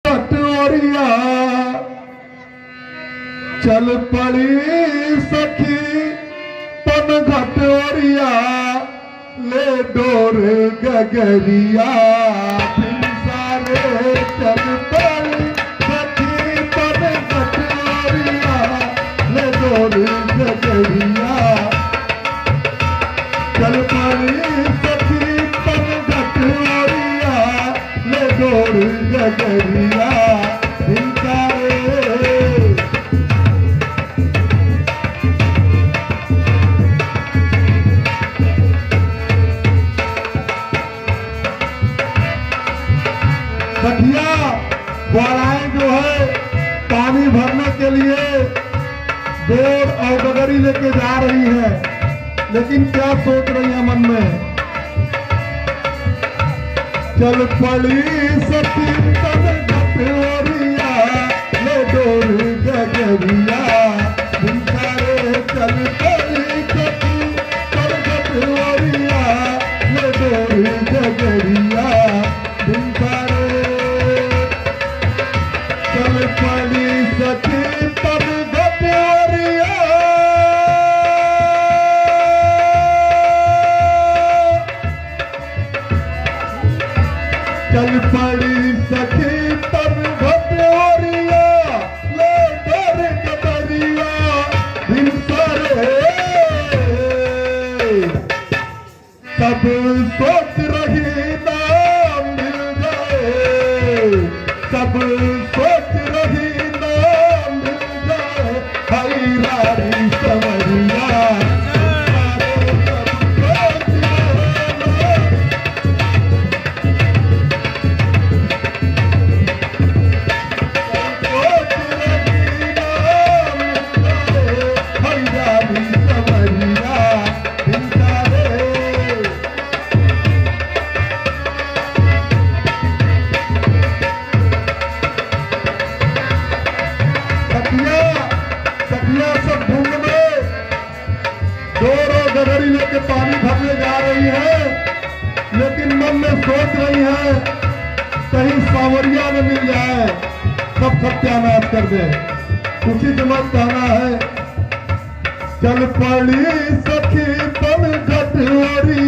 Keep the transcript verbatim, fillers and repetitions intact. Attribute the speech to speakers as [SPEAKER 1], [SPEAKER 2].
[SPEAKER 1] घटोरिया चल पड़ी सखी पन घटोरिया ले डोर गगरिया सारे चल पड़ी सखी पन घटोरिया ले डोर गगरिया चल पड़ी सखी पन घटोरिया ले डोर गगरिया सखिया ग्वाराएं जो है पानी भरने के लिए बोर और गगरी लेके जा रही है, लेकिन क्या सोच रही है मन में? चल पड़ी सखी तन घटोरिया ले डोर गगरिया चल पड़ी सखी तन घटोरिया ले डोर गगरिया चल पड़ी सखी तब घटोरिया चल पड़ी सखी तब घटोरिया ले डोर गगरिया दिन सारे सब सोच रही ना मिल जाए, सब सोच रही ना मिल जाए हईरारी समरिया सब ढूंढ में डोर और गगरी लेके पानी भरने जा रही है, लेकिन मन में सोच रही है कहीं सांवरिया न मिल जाए सब सत्यानाश कर दे। उसी समय कहना है चल पड़ी सखी पन घटोरिया